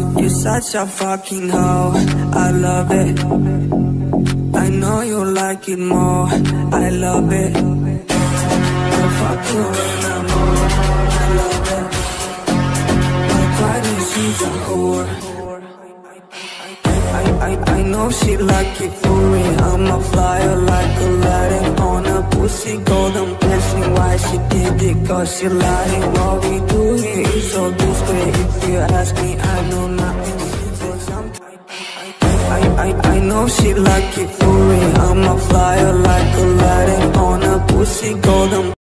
You're such a fucking hoe, I love it. I know you like it more, I love it. I'll fuck you when I'm old, I love it. Like why did she's a whore? I know she like it for me. I'm a flyer like Aladdin on a pussy golden blessing. Why she did it? Cause she lying. What we do here is so discreet. If you ask me, I know nothing. I know she like it for me. I'm a flyer like Aladdin on a pussy golden